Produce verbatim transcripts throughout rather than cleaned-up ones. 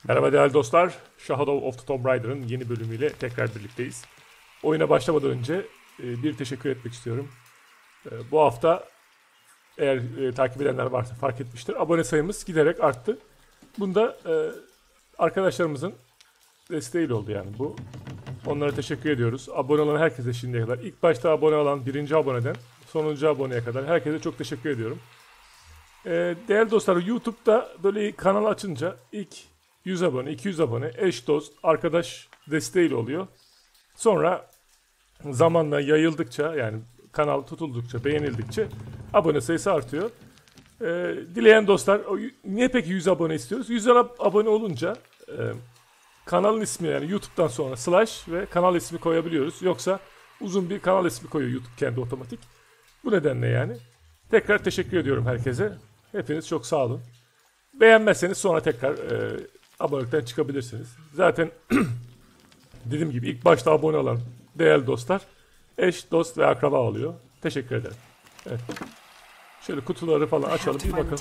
Merhaba değerli dostlar. Shadow of the Tomb Raider'ın yeni bölümüyle tekrar birlikteyiz. Oyuna başlamadan önce e, bir teşekkür etmek istiyorum. E, bu hafta eğer e, takip edenler varsa fark etmiştir. Abone sayımız giderek arttı. Bunda e, arkadaşlarımızın desteğiyle oldu yani bu. Onlara teşekkür ediyoruz. Abone olan herkese şimdiye kadar. İlk başta abone olan birinci aboneden sonuncu aboneye kadar herkese çok teşekkür ediyorum. E, değerli dostlar, YouTube'da böyle kanal açınca ilk yüz abone, iki yüz abone, eş dost, arkadaş desteğiyle oluyor. Sonra zamanla yayıldıkça, yani kanal tutuldukça, beğenildikçe abone sayısı artıyor. Ee, dileyen dostlar, niye peki yüz abone istiyoruz? yüz abone olunca e, kanalın ismi, yani YouTube'dan sonra slash ve kanal ismi koyabiliyoruz. Yoksa uzun bir kanal ismi koyuyor YouTube kendi otomatik. Bu nedenle yani. Tekrar teşekkür ediyorum herkese. Hepiniz çok sağ olun. Beğenmezseniz sonra tekrar e, abonelikten çıkabilirsiniz. Zaten dediğim gibi ilk başta abone olan değerli dostlar eş, dost ve akraba oluyor. Teşekkür ederim. Evet. Şöyle kutuları falan açalım bir bakalım.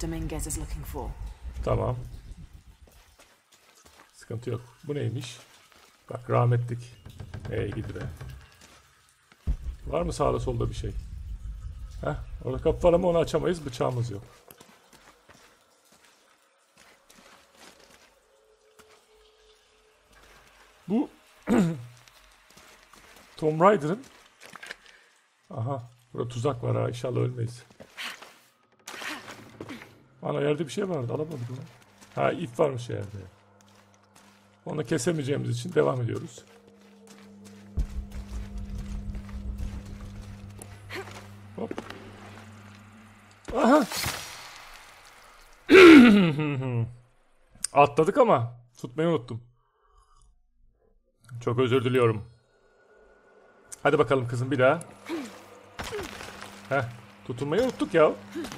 Tamam. Sıkıntı yok. Bu neymiş? Bak, rahmetlik. Ey gidi be. Var mı sağda solda bir şey? Heh, orada kapı var ama onu açamayız. Bıçağımız yok. Bu Tomb Raider'ın, aha burada tuzak var ha, inşallah ölmeyiz. Ana, yerde bir şey vardı, alamadık onu. Ha, ip varmış yerde. Onu kesemeyeceğimiz için devam ediyoruz. Hop. Aha. Atladık ama tutmayı unuttum. Çok özür diliyorum. Hadi bakalım kızım, bir daha. Heh, tutunmayı unuttuk ya.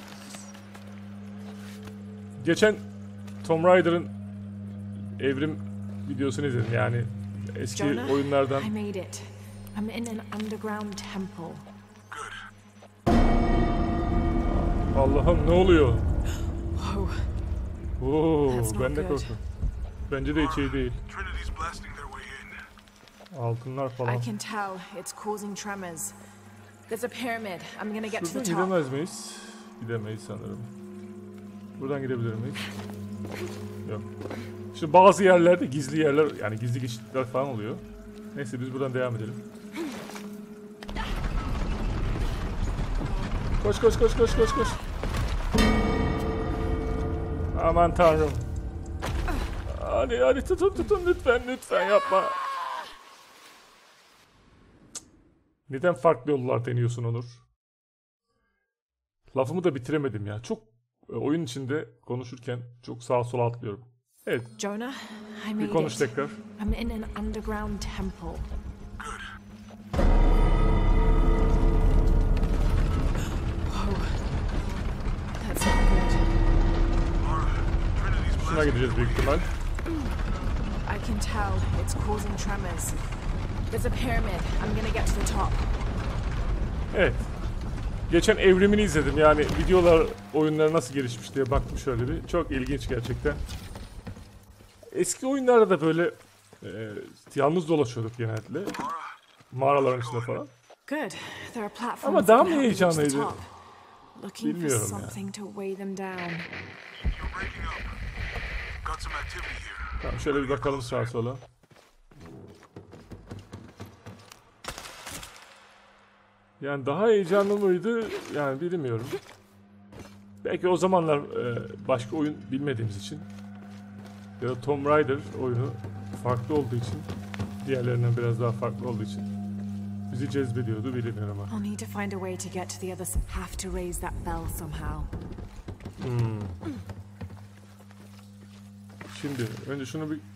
Geçen Tomb Raider'ın evrim videosunu izledim, yani eski Jonah, oyunlardan. I made it. I'm in an underground temple. Allah'ım, ne oluyor? Whoa. Oo, That's not ben de good. korktum. Bence de hiç iyi değil. Altınlar falan. I can tell it's causing tremors. There's a pyramid. I'm gonna get to Şuradan the top. gidemez miyiz? Gidemeyiz sanırım. Buradan gidebilir miyiz? Yok. Şimdi bazı yerlerde gizli yerler, yani gizli geçitler falan oluyor. Neyse, biz buradan devam edelim. Koş koş koş koş koş koş. Aman tanrım. Hadi hadi tutun tutun, lütfen lütfen yapma. Neden farklı yollar deniyorsun Onur? Lafımı da bitiremedim ya. Çok oyun içinde konuşurken çok sağa sola atlıyorum. Evet. Jonah, I Bir made konuş it. tekrar. I'm in an underground temple. Whoa. That's not good. Şuna gideceğiz büyük ihtimal. I can tell it's causing tremors. There's a pyramid. I'm gonna get to the top. Evet. Geçen evrimini izledim, yani videolar, oyunlar nasıl gelişmiş diye baktım şöyle bir. Çok ilginç gerçekten. Eski oyunlarda da böyle e, yalnız dolaşıyorduk genellikle. Mağaraların içinde falan. Good. There are platforms. Ama daha that mı can help you reach the heyecanlıydı? top. Looking for Bilmiyorum ya. something to weigh them down. Tamam, şöyle bir bakalım sağa sola. Yani daha heyecanlı mıydı? Yani bilmiyorum. Belki o zamanlar e, başka oyun bilmediğimiz için ya da Tomb Raider oyunu farklı olduğu için, diğerlerinden biraz daha farklı olduğu için bizi cezbediyordu, bilmiyorum ama. I'll need to find a way to get to the other side. Have to raise that bell somehow. Hmm. Şimdi önce şunu bir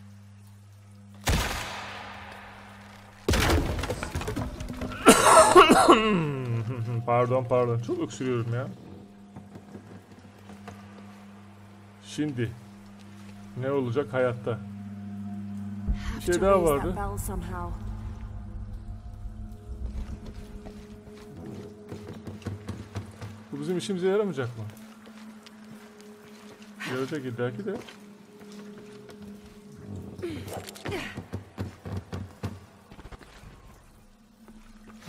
pardon pardon çok öksürüyorum ya. Şimdi ne olacak hayatta? Bir şey daha vardı. Bu bizim işimize yaramayacak mı? Yarayacak illaki de.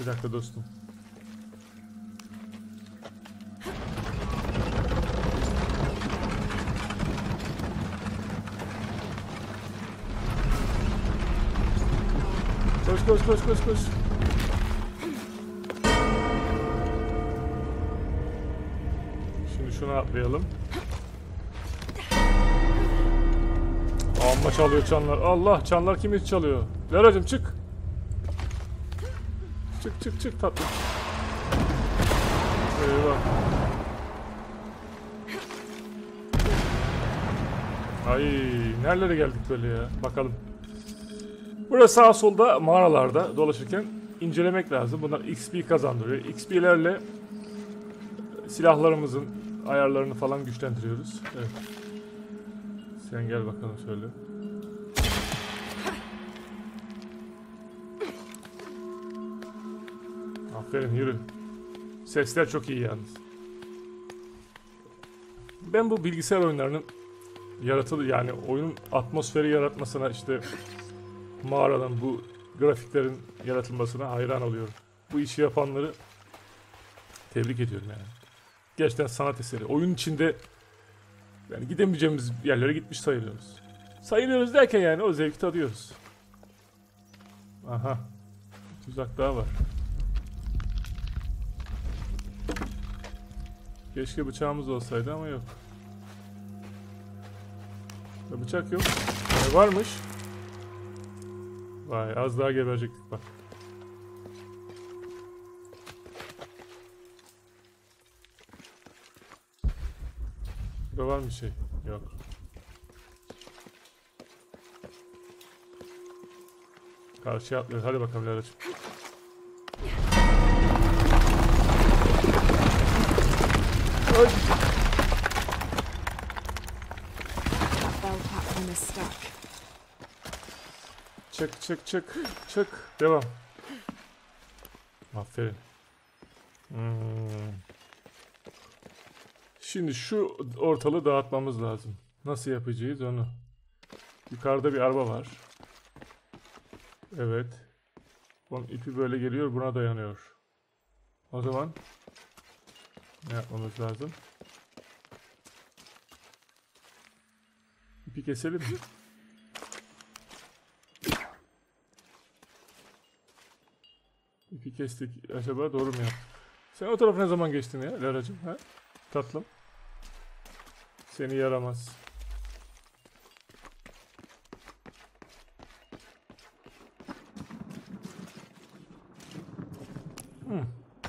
Bir dakika dostum. Koş koş koş koş koş. Şimdi şunu atlayalım. Amma çalıyor çanlar. Allah, çanlar kim için çalıyor? Leracım çık. Çık çık çık tatlım. Eyvah. Ay, nerelere geldik böyle ya? Bakalım. Burada sağ solda mağaralarda dolaşırken incelemek lazım. Bunlar X P kazandırıyor. X P'lerle silahlarımızın ayarlarını falan güçlendiriyoruz. Evet. Sen gel bakalım şöyle. Aferin, yürü. Sesler çok iyi yalnız. Ben bu bilgisayar oyunlarının yaratılı, yani oyunun atmosferi yaratmasına, işte mağaradan bu grafiklerin yaratılmasına hayran oluyorum. Bu işi yapanları tebrik ediyorum yani. Gerçekten sanat eseri. Oyun içinde yani gidemeyeceğimiz yerlere gitmiş sayılıyoruz. Sayılıyoruz derken yani o zevki tadıyoruz. Aha. Tuzak daha var. Keşke bıçağımız olsaydı ama yok. Ya bıçak yok. Ne varmış? Vay, az daha geberecektik bak. Burada var mı bir şey? Yok. Karşıya atlıyoruz. Hadi bakalım Leracığım. Ay. Çık çık çık çık. Devam. Aferin. Hmm. Şimdi şu ortalığı dağıtmamız lazım. Nasıl yapacağız onu? Yukarıda bir araba var. Evet. Bunun ipi böyle geliyor, buna dayanıyor. O zaman ne yapmamız lazım? İpi keselim mi? İpi kestik. Acaba doğru mu yaptık? Sen o tarafa ne zaman geçtin ya Leracığım? Ha? Tatlım. Seni yaramaz. Hmm.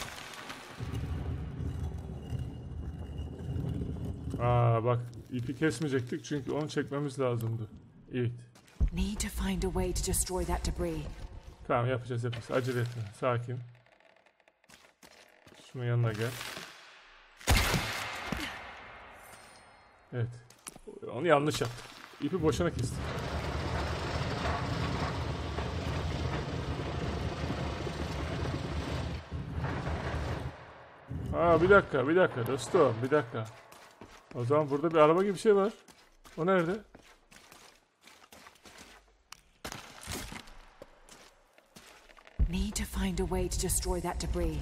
Aa bak, ipi kesmeyecektik çünkü onu çekmemiz lazımdı. Evet. Need to find a way to destroy that debris. Tamam, yapacağız yapacağız. Acele etme. Sakin. Şunun yanına gel. Evet. Onu yanlış yaptık. İpi boşuna kestik. Aa bir dakika, bir dakika dostum, bir dakika. O zaman burada bir araba gibi bir şey var. O nerede? Need to find a way to destroy that debris.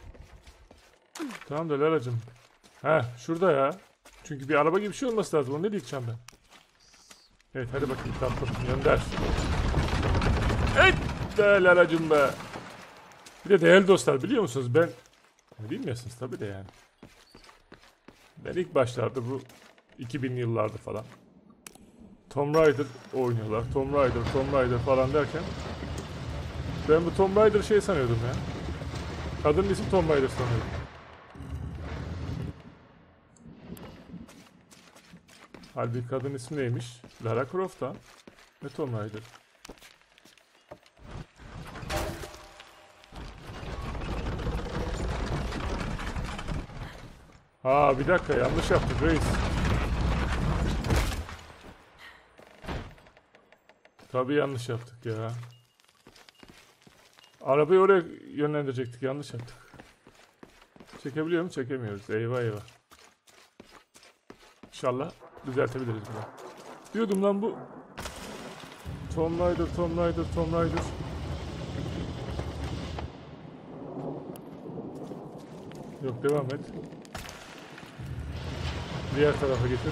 Tamam da Leracığım. He, şurada ya. Çünkü bir araba gibi bir şey olması lazım. Onu ne diyeceğim ben? Evet, hadi bakayım tatlım. Gönder. Evet de Leracığım be. Bir de değerli dostlar, biliyor musunuz ben... Bilmiyorsunuz tabii de yani. Ben ilk başlarda bu iki binli yıllarda falan Tomb Raider oynuyorlar. Tomb Raider, Tomb Raider falan derken ben bu Tomb Raider şey sanıyordum ya. Kadının ismi Tomb Raider sanıyordum. Halbuki kadın ismi neymiş? Lara Croft ha. Ve Tomb Raider. Aa bir dakika, yanlış yaptık reis. Tabii yanlış yaptık ya. Arabayı oraya yönlendirecektik, yanlış yaptık. Çekebiliyor mu? Çekemiyoruz. Eyvah eyvah. İnşallah düzeltebiliriz bunu. Diyordum lan bu. Tomb Raider, Tomb Raider, Tomb Raider. Yok, devam et. Diğer tarafa getir.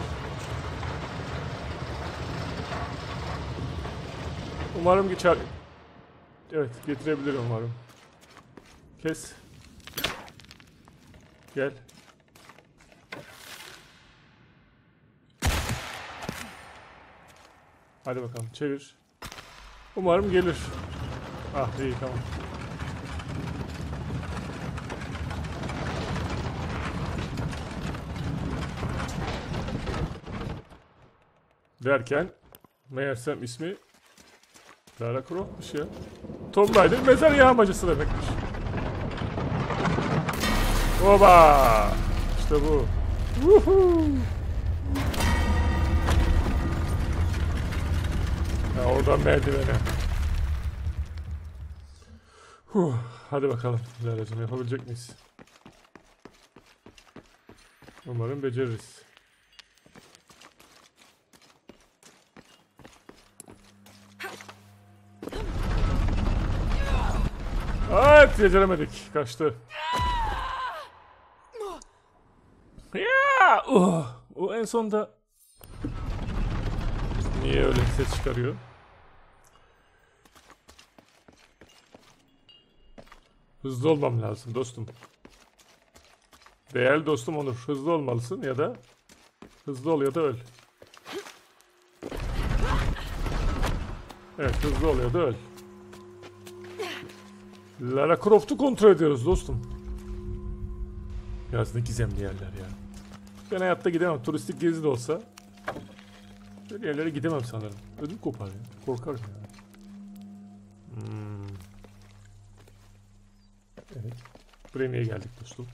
Umarım geçer. Evet, getirebilirim umarım. Kes. Gel. Hadi bakalım, çevir. Umarım gelir. Ah, iyi, tamam. Derken meğersem ismi Lara Croft'muş ya. Tomb Raider mezar yağmacısı demekmiş. Oba! İşte bu. Woohoo! Ha, oradan merdivene. Huh, hadi bakalım Lara'cığım, yapabilecek miyiz? Umarım beceririz. Evet, beceremedik. Kaçtı. Ya! Oh! O en sonda niye öyle ses çıkarıyor? Hızlı olmam lazım dostum. Değerli dostum Onur, hızlı olmalısın ya da hızlı ol ya da öl. Evet, hızlı ol ya da öl. Lara Croft'u kontrol ediyoruz dostum. Biraz ne gizemli yerler ya. Ben hayatta gidemem. Turistik gezi de olsa böyle yerlere gidemem sanırım. Ödüm kopar ya. Korkarım ya. Hmm. Evet. Buraya niye geldik dostum?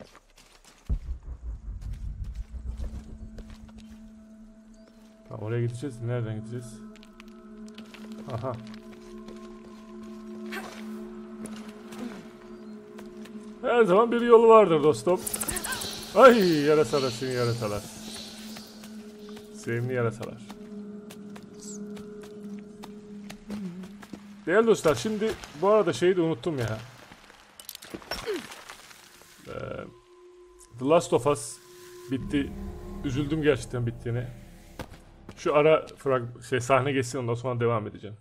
Tamam, oraya gideceğiz. Nereden gideceğiz? Aha. Her zaman bir yolu vardır dostum. Ay, yarasalar, seni yarasalar. Sevimli yarasalar. Değerli dostlar, şimdi bu arada şeyi de unuttum ya. Ee, The Last of Us bitti. Üzüldüm gerçekten bittiğine. Şu ara frag şey sahne geçsin, ondan sonra devam edeceğim.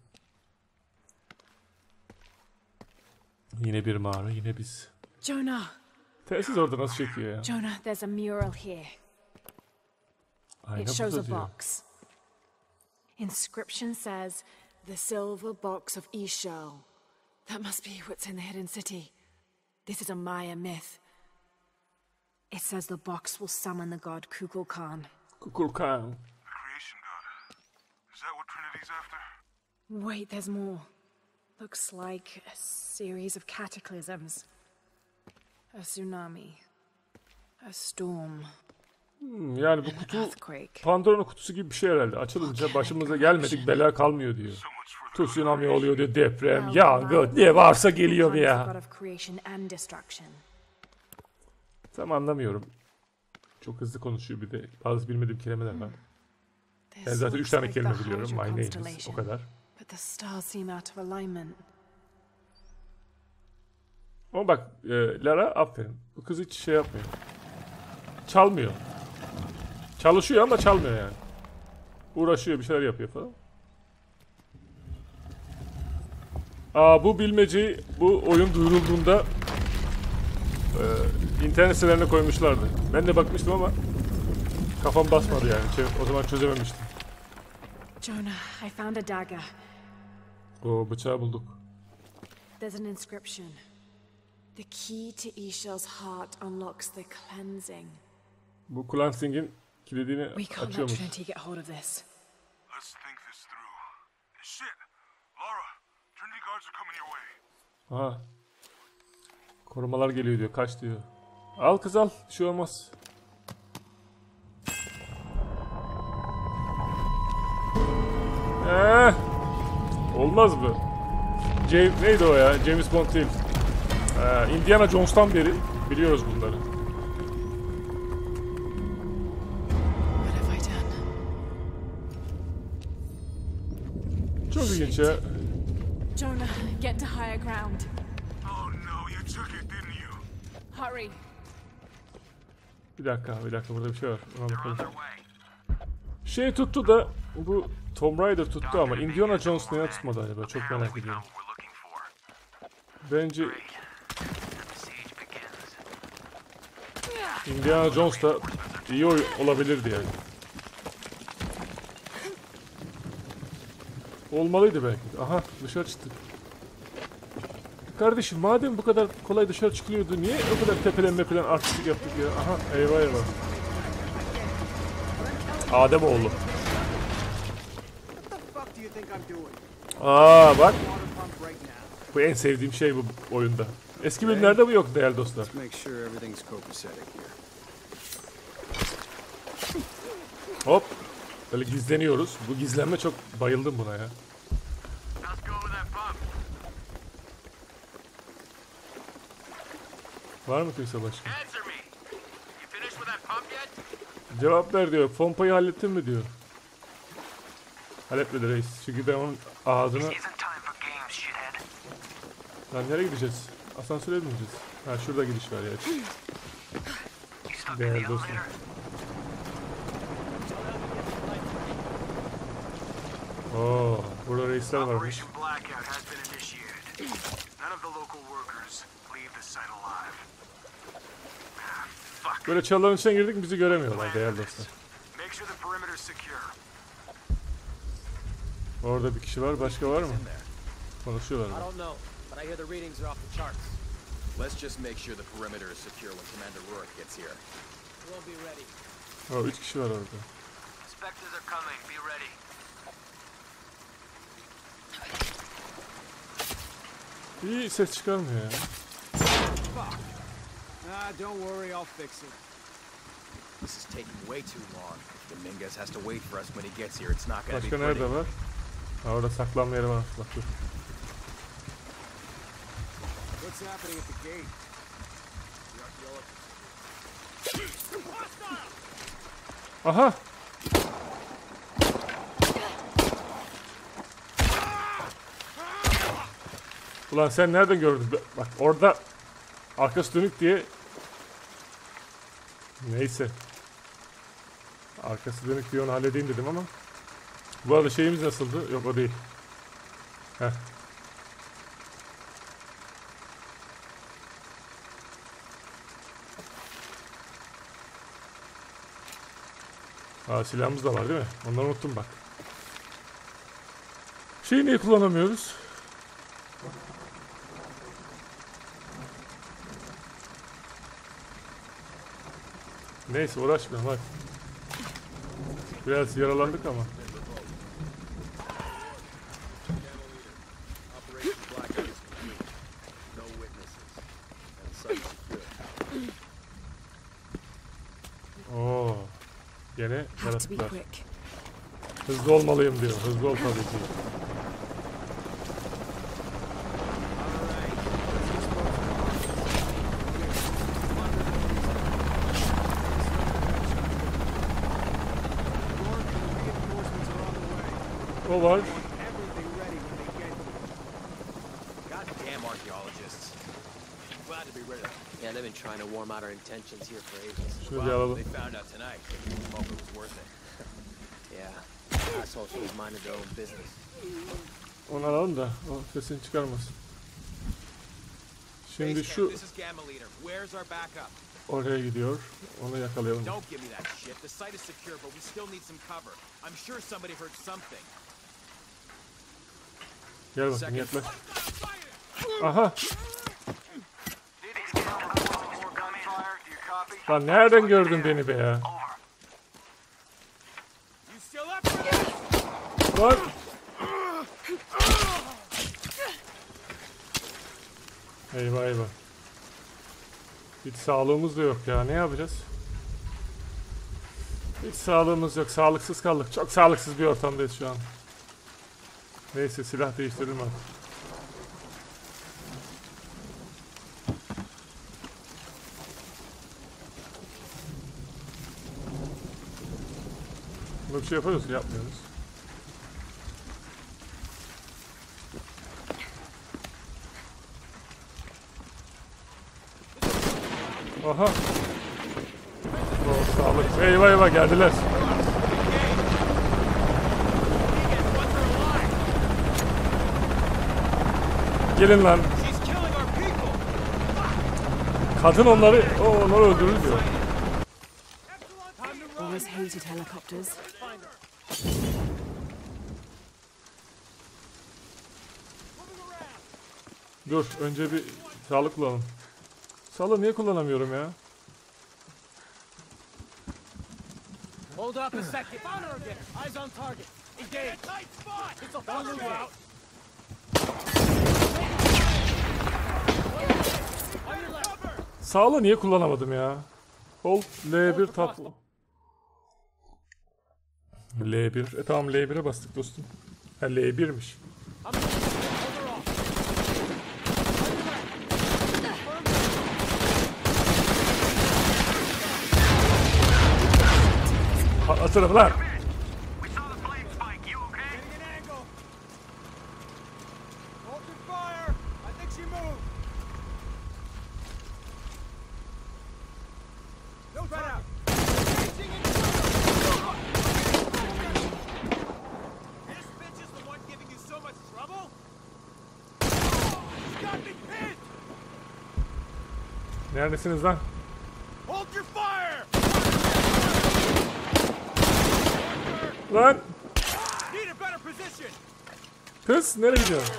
Yine bir mağara, yine biz. Jonah. Telsiz orada nasıl çekiyor ya? Jonah, there's a mural here. Aynen, It shows burada a diyor. box. Inscription says, "The silver box of Ishal." That must be what's in the hidden city. This is a Maya myth. It says the box will summon the god Kukulkan. Kukulkan. The creation god. Is that what Trinity's after? Wait, there's more. Looks like a series of cataclysms. A tsunami. A storm. Hmm, yani bu An kutu earthquake. Pandora'nın kutusu gibi bir şey herhalde. Açılınca başımıza gelmedik bela kalmıyor diyor. So much for the Tsunami oluyor diyor, deprem, Well, yangın, ne varsa geliyor Kukulkan is ya. the god of creation and destruction. Tam anlamıyorum. Çok hızlı konuşuyor bir de. Bazı bilmediğim kelimeler var. This Ben zaten üç looks tane like kelime the biliyorum. Hydra My name is. constellation. O kadar. But the stars seem out of alignment. Ama bak e, Lara, aferin. Bu kız hiç şey yapmıyor. Çalmıyor. Çalışıyor ama çalmıyor yani. Uğraşıyor, bir şeyler yapıyor falan. Aa, bu bilmeceyi bu oyun duyurulduğunda e, internet sitelerine koymuşlardı. Ben de bakmıştım ama kafam basmadı yani. Çö- o zaman çözememiştim. Jonah, I found a dagger. O bıçağı bulduk. There's an inscription. The key to Ishal's heart unlocks the cleansing. Bu cleansing'in kilidini We can't let açıyormuş. Trinity get hold of this. Let's think this through. Shit! Laura, Trinity guards are coming your way. Aha. Korumalar geliyor diyor. Kaç diyor. Al kız al. Bir şey olmaz. Eee. Olmaz mı? James, neydi o ya? James Bond değil. Ee, Indiana Jones'tan beri biliyoruz bunları. What have I done? Çok ilginç ya. Jonah, get to higher ground. Oh no, you took it, didn't you? Hurry. Bir dakika, bir dakika, burada bir şey var. Ona bakalım. Şey tuttu da, bu Tomb Raider tuttu ama Indiana Jones neye tutmadı acaba? Çok merak ediyorum. Bence Indiana Jones da iyi oyun olabilirdi yani. Olmalıydı belki. Aha, dışarı çıktık. Kardeşim madem bu kadar kolay dışarı çıkılıyordu, niye o kadar tepelen mepelen artistik yaptık ya? Aha, eyvah eyvah. Ademoğlu. Aa bak. Bu en sevdiğim şey bu oyunda. Eski bölümlerde bu yok değerli dostlar. Hop. Böyle gizleniyoruz. Bu gizlenme çok bayıldım buna ya. Var mı kimse başka? Cevap ver diyor. Pompayı hallettin mi diyor. Halletmedi reis. Çünkü ben onun ağzına... Lan nereye gideceğiz? Asansöre mi gideceğiz? Ha şurada gidiş var ya. Değerli dostum. Oo, burada reisler varmış. Böyle çalıların içine girdik mi bizi göremiyorlar değerli dostlar. Orada bir kişi var, başka var mı? Konuşuyorlar. Oh, üç kişi var orada. İyi ses çıkarmıyor ya. Ah, don't worry, I'll fix it. This is taking way too long. Dominguez has to wait for us when he gets here. It's not gonna be Başka pretty. nerede var? Ha, orada saklanma yeri var. Bak dur. What's happening at the gate? Aha! Ulan sen nereden gördün? Bak orada arkası dönük diye. Neyse. Arkası dönük diye onu halledeyim dedim ama. Bu arada şeyimiz nasıldı? Yok o değil. Heh. Aa, silahımız da var değil mi? Onları unuttum bak. Şeyi niye kullanamıyoruz? Neyse uğraşmayalım hadi. Biraz yaralandık ama. Oo. Gene yaratıklar. Hızlı olmalıyım diyor. Hızlı ol tabii ki. O var. Goddamn archaeologists. Glad to be rid of them. Yeah, they've been trying to warm out our intentions here for ages. Şunu bir alalım. They found out tonight. Hope it was worth it. Yeah. Assholes who's minded their own business. Onu alalım da o sesini çıkarmasın. Şimdi şu This is Gamma Leader. Where's our backup? oraya gidiyor. Onu yakalayalım. Don't give me that shit. The site is secure, but we still need some cover. I'm sure somebody heard something. Gel bakayım yaklaş. Aha. Lan nereden gördün beni be ya? Lan. Eyvah eyvah. Hiç sağlığımız da yok ya. Ne yapacağız? Hiç sağlığımız yok. Sağlıksız kaldık. Çok sağlıksız bir ortamdayız şu an. Neyse silah değiştirelim artık. Buna bir şey yapıyoruz ki yapmıyoruz. Aha. kaldık. Eyvah eyvah geldiler. Gelin lan. Kadın onları, o onları öldürür diyor. Always hated helicopters. Dur önce bir sağlık kullanalım. Sağlığı niye kullanamıyorum ya? Hold up a second. Found her again. Eyes on target. Engage. Tight spot. It's a don't move out. On your left. Sağlığı niye kullanamadım ya? Hold L bir tap. L bir. E tamam L bir'e bastık dostum. Ha L bir'miş. Atırım lan. Neredesiniz lan? Hold your fire! Lan! Need a better position! Kız nereye gidiyorsun?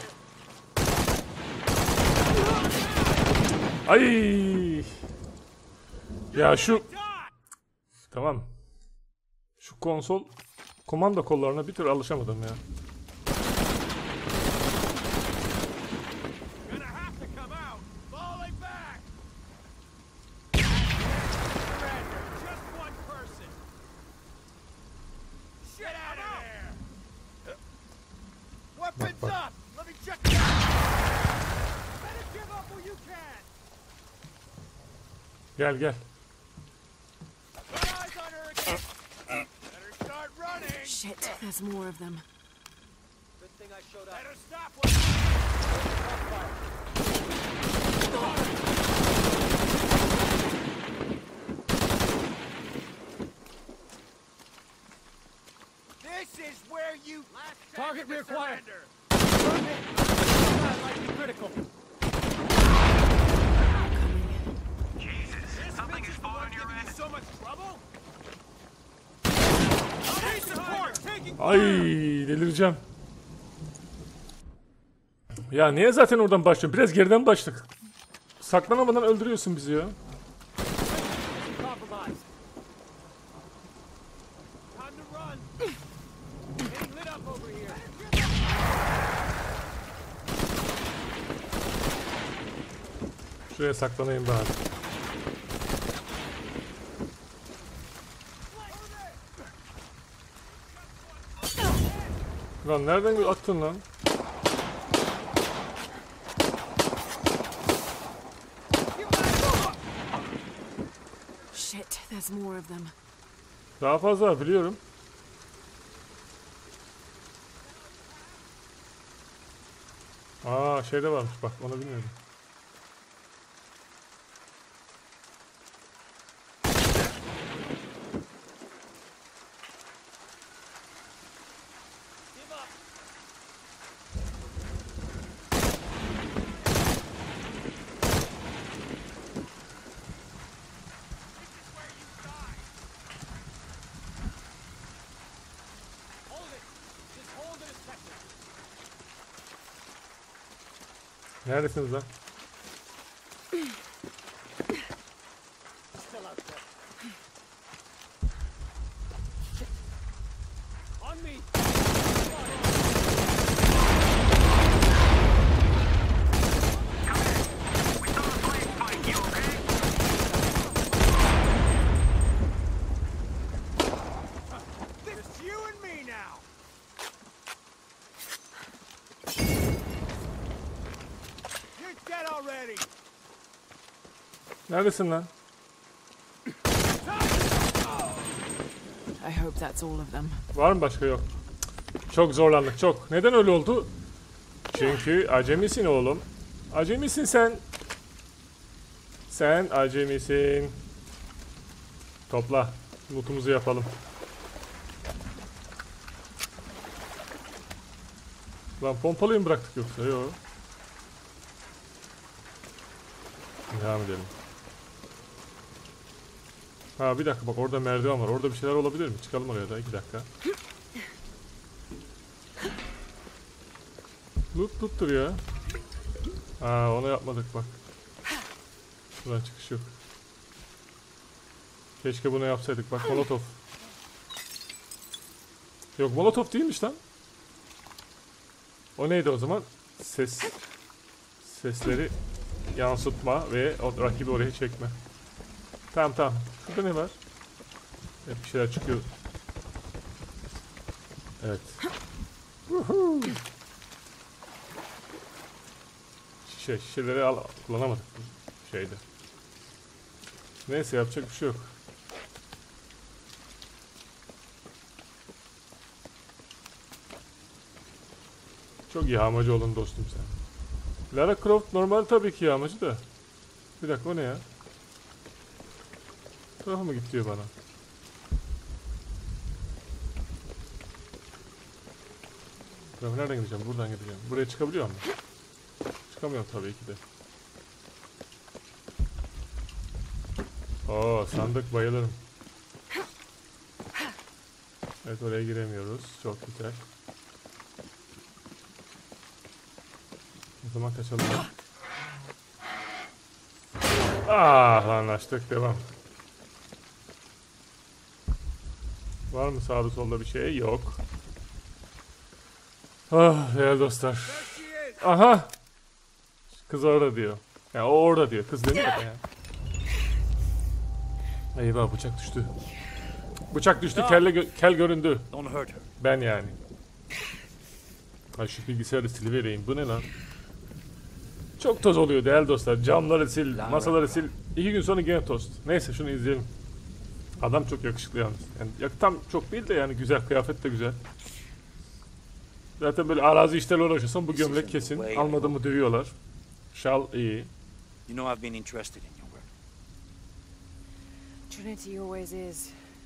Ay! Ya şu tamam. Şu konsol komando kollarına bir türlü alışamadım ya. Gonna have to come out! Falling back! Just one person! Get out of there! Weapons up! Let me check it out! Better give up where you can! Gel gel. Put eyes on her again! Better start running! Shit, there's more of them. Good thing I showed up. Better stop when This is where you Target rear quiet. surrender. Likely critical. This bitch is the one giving you so much trouble? Need support! Taking Ay delireceğim. Ya niye zaten oradan başlıyorsun? Biraz geriden başladık. Saklanamadan öldürüyorsun bizi ya. Compromised. time to run! Getting lit up over here! Şuraya saklanayım bari. Lan nereden attın lan? Shit, there's more of them. Daha fazla var, biliyorum. Aa şeyde varmış bak, onu bilmiyordum. Hold it! Just hold it a second! Neredesiniz lan? Still out there. On me! It's you and me now! You're dead already! Neredesin lan? I hope that's all of them. Var mı başka? Yok. Çok zorlandık, çok. Neden öyle oldu? Çünkü acemisin oğlum. Acemisin sen. Sen acemisin. Topla. Lootumuzu yapalım. Lan pompalıyı mı bıraktık yoksa? Yok. Devam edelim. Ha bir dakika bak orada merdiven var. Orada bir şeyler olabilir mi? Çıkalım oraya da iki dakika. Loot loot'tur ya. Ha onu yapmadık bak. Buradan çıkış yok. Keşke bunu yapsaydık. Bak Molotov. Yok Molotov değilmiş lan. O neydi o zaman? Ses. Sesleri yansıtma ve o rakibi oraya çekme. Tamam tamam. Şurada ne var? Evet bir şeyler çıkıyor. Evet. Şişe, şişeleri al, kullanamadık bu şeyde. Neyse yapacak bir şey yok. Çok yağmacı olun dostum sen. Lara Croft normal tabii ki yağmacı da. Bir dakika o ne ya? Bu tarafa mı git diyor bana. Ben nereden gideceğim? Buradan gideceğim. Buraya çıkabiliyor muyum? Çıkamıyorum tabii ki de. Oo sandık bayılırım. Evet oraya giremiyoruz. Çok güzel. O zaman kaçalım. Ah anlaştık devam. Var mı sağda solda bir şey? Yok. Ah değerli dostlar. Aha. Kız orada diyor. Yani o orada diyor. Kız demiyor da yani. Eyvah bıçak düştü. Bıçak düştü, kelle gö kel göründü. Ben yani. Ay şu bilgisayarı silivereyim. Bu ne lan? Çok toz oluyor değerli dostlar. Camları sil, masaları sil. İki gün sonra gene toz. Neyse şunu izleyelim. Adam çok yakışıklı yalnız. Yani tam çok değil de yani güzel, kıyafet de güzel. Zaten böyle arazi işlerle uğraşırsan bu gömlek kesin. Almadığımı dövüyorlar. Şal iyi. You know I've been interested in your work. Trinity always is.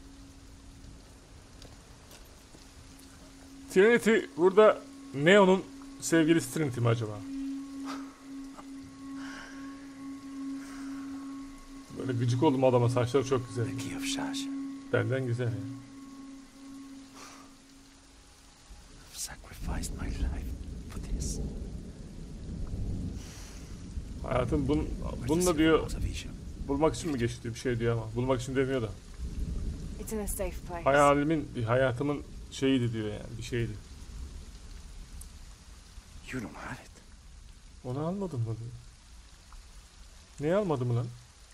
Trinity burada Neo'nun sevgilisi Trinity mi acaba? Böyle gıcık oldum adama, saçları çok güzel. The key of Shasha. Benden güzel yani. I've sacrificed my life for this. Hayatım bun, bununla diyor bulmak için mi geçti diyor bir şey diyor ama bulmak için demiyor da. It's in a safe place. Hayalimin, hayatımın şeyiydi diyor yani bir şeydi. You don't have it. Onu almadın mı diyor. Niye almadın mı lan?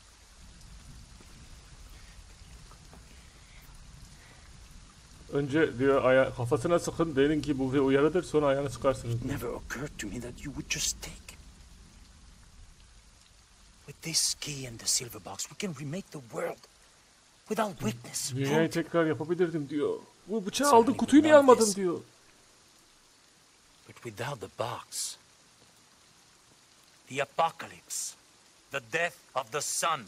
Önce diyor aya kafasına sıkın deyin ki bu bir uyarıdır sonra ayağını sıkarsınız. It never occurred to me that you would just take. With this key and the silver box, we can remake the world without witness. Dünyayı tekrar yapabilirdim diyor. Bu bıçağı aldın kutuyu niye almadın diyor. But without the box, the apocalypse, the death of the sun.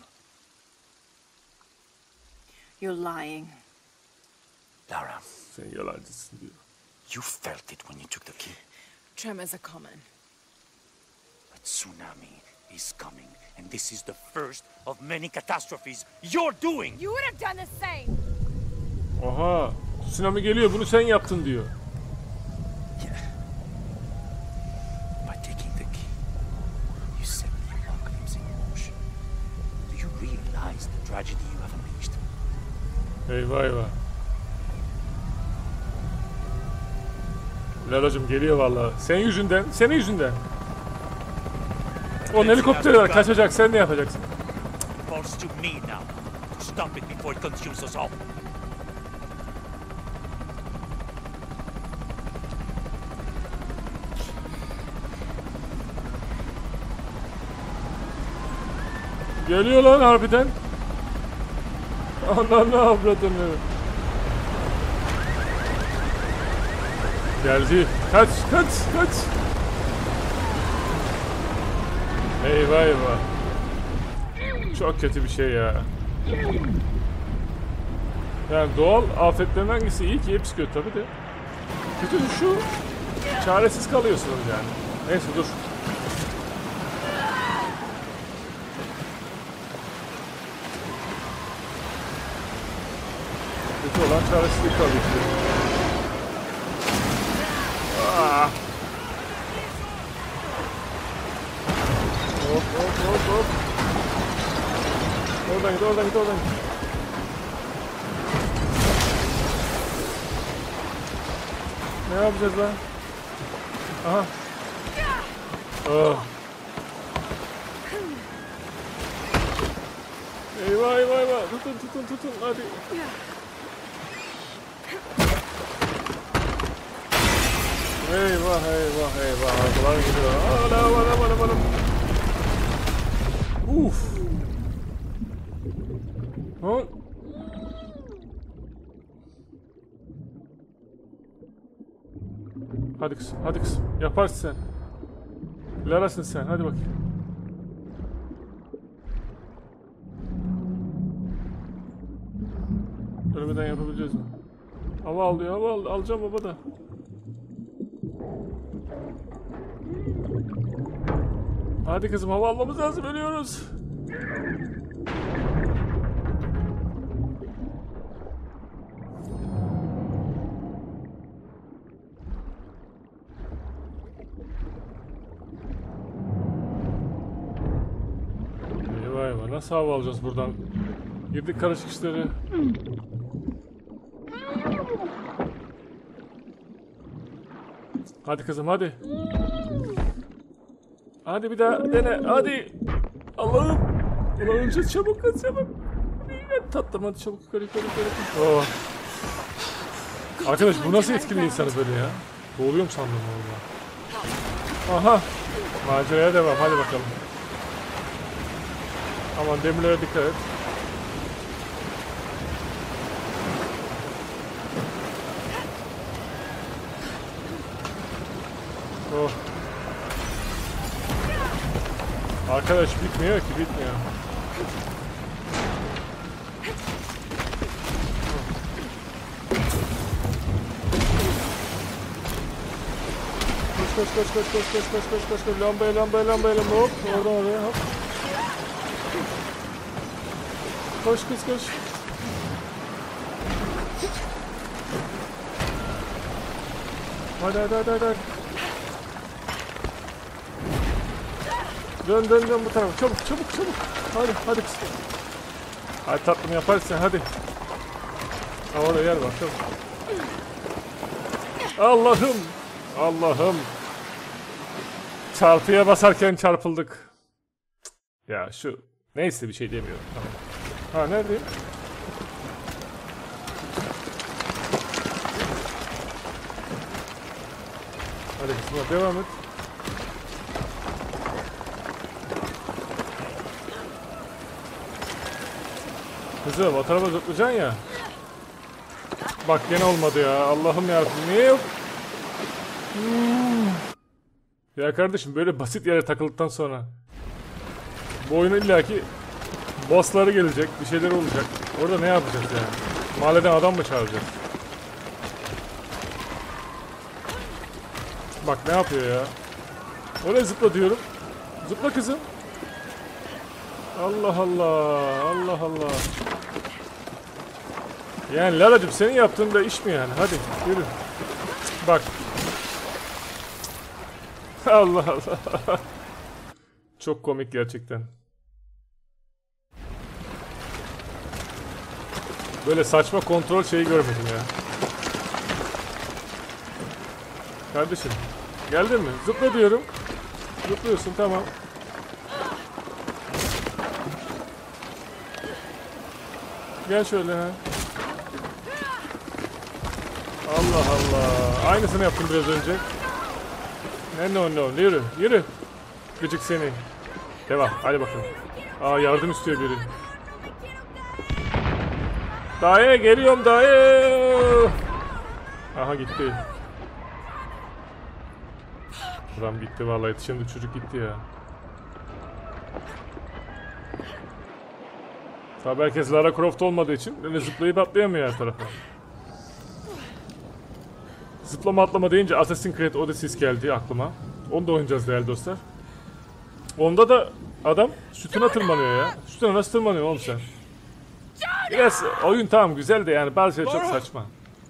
You're lying. Lara, Sen yalancısın diyor. you felt it when you took the key. Tremors are common. A tsunami is coming, and this is the first of many catastrophes you're doing. You would have done the same. Aha, tsunami geliyor bunu sen yaptın diyor. By taking the key, you set the apocalypse in motion. Do you realize the tragedy you have unleashed? Eyvah eyvah. Lalacım geliyor vallahi. Senin yüzünden, senin yüzünden. O helikopter var, kaçacak. Sen ne yapacaksın? Falls to me now to stop it before it consumes us all. Geliyor lan harbiden. Ananı avradını. Geldi. Kaç, kaç, kaç. Eyvah eyvah. Çok kötü bir şey ya. Yani doğal afetlerin hangisi iyi ki? Hepsi kötü tabii de. Kötü şu, çaresiz kalıyorsunuz yani. Neyse dur. Kötü olan çaresizlik kalıyor. Aa. Hop hop hop hop. Oradan git, oradan git, oradan git. Ne yapacağız lan? Aha. Oh. Eyvah eyvah eyvah. Tutun tutun tutun hadi. Eyvah eyvah eyvah. Arkalar gidiyor. Anam anam anam anam. Uf. Ha? Hadi kızım, hadi kızım. Yaparsın sen. Lara'sın sen, hadi bakayım. Ölmeden yapabileceğiz mi? Hava alıyor, hava al. Alacağım baba da. Hadi kızım, hava almamız lazım, ölüyoruz. Eyvah eyvah, nasıl hava alacağız buradan? Girdik karışık işleri. Hadi kızım, hadi. Hadi bir daha dene, hadi. Allah'ım. Ulan önce çabuk kız, çabuk. Hadi tatlım, hadi çabuk yukarı yukarı yukarı. Oh. Arkadaş bu nasıl etkili insanı böyle ya? Boğuluyorum sandım valla. Aha. Maceraya devam, hadi bakalım. Aman demirlere dikkat et. Oh. Arkadaş bitmiyor ki, bitmiyor. Koş koş koş koş koş koş koş koş koş koş lambaya lambaya lambaya lambaya hop oradan oraya hop. Koş kız koş. Hadi hadi hadi hadi. Dön dön dön bu tarafa. Çabuk çabuk çabuk. Hadi hadi kız. Hadi tatlım yaparsın hadi. Havada yer var çabuk. Allah'ım. Allah'ım. Çarpıya basarken çarpıldık. Ya şu neyse bir şey demiyorum. Tamam. Ha neredeyim? Hadi kızım devam et. Kızım o tarafa zıplayacaksın ya. Bak gene olmadı ya. Allah'ım yarabbim. Niye yok? Hmm. Ya kardeşim böyle basit yere takıldıktan sonra bu oyunun illaki bossları gelecek. Bir şeyler olacak. Orada ne yapacağız yani? Mahalleden adam mı çağıracağız? Bak ne yapıyor ya? Oraya zıpla diyorum. Zıpla kızım. Allah Allah. Allah Allah. Yani Lara'cığım senin yaptığın da iş mi yani? Hadi yürü. Bak. Allah Allah. Çok komik gerçekten. Böyle saçma kontrol şeyi görmedim ya. Kardeşim. Geldin mi? Zıpla diyorum. Zıplıyorsun tamam. Gel şöyle ha. Allah Allah. Aynısını yaptım biraz önce. Ne no no. Yürü. Yürü. Gıcık seni. Devam. Hadi bakalım. Aa yardım istiyor biri. Dayı geliyorum dayı. Aha gitti. Adam gitti vallahi. Şimdi çocuk gitti ya. Tabii herkes Lara Croft olmadığı için öyle zıplayıp atlayamıyor her tarafa. Zıplama atlama deyince Assassin's Creed Odyssey geldi aklıma. Onu da oynayacağız değerli dostlar. Onda da adam sütuna tırmanıyor ya. Sütuna nasıl tırmanıyor oğlum sen? Biraz oyun tamam güzel de yani bazı şeyler çok saçma.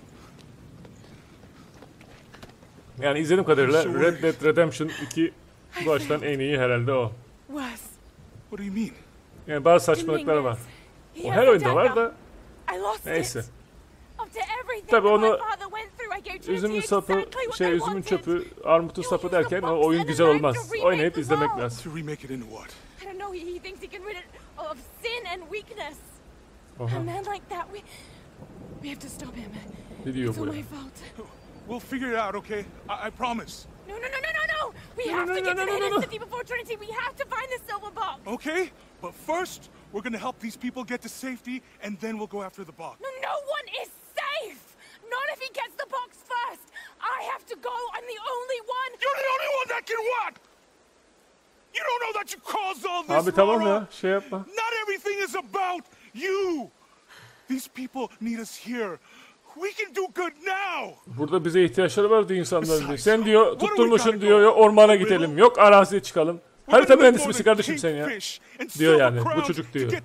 Yani izlediğim kadarıyla Red Dead Redemption iki bu açıdan en iyi herhalde o. Wes. What do you mean? Yani bazı saçmalıkları var. O her oyunda var da neyse. Tabii onu üzümün sapı, şey üzümün çöpü, armutun sapı derken o oyun güzel olmaz. Oynayıp izlemek lazım. To remake it into what? I don't know. He thinks he can rid it of sin and weakness. Aha. A man like that, we we have to stop him. Ne diyor It's all bu ya? my fault. We'll figure it out, okay? I, I promise. No, no, no, no, no, no! We No, have no, to no, get no, to no, the no, hidden no. city before Trinity. We have to find the silver box. Okay, but first, we're gonna help these people get to safety, and then we'll go after the box. No, no one is safe. Not if he gets the box first. I have to go. I'm the only one. You're the only one that can what? You don't know that you caused all this, Abi tamam Laura. ya şey yapma. Not everything is about you. These people need us here. We can do good now. Burada bize ihtiyaçları var diyor insanların diyor. Sen diyor tutturmuşsun diyor ya ormana gidelim. Yok araziye çıkalım. Harita mühendisi misin kardeşim sen ya? Diyor yani bu çocuk diyor.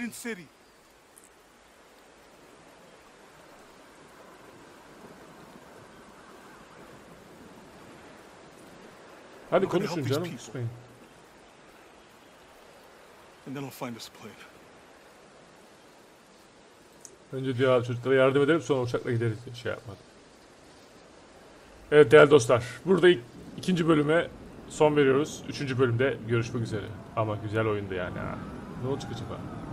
Hadi konuşun canım. Susmayın. And then I'll find us a plane. Önce diğer çocuklara yardım edelim sonra uçakla gideriz diye şey yapmadı. Evet değerli dostlar. Burada ilk, ikinci bölüme son veriyoruz. Üçüncü bölümde görüşmek üzere. Ama güzel oyundu yani ha. Ne olacak acaba?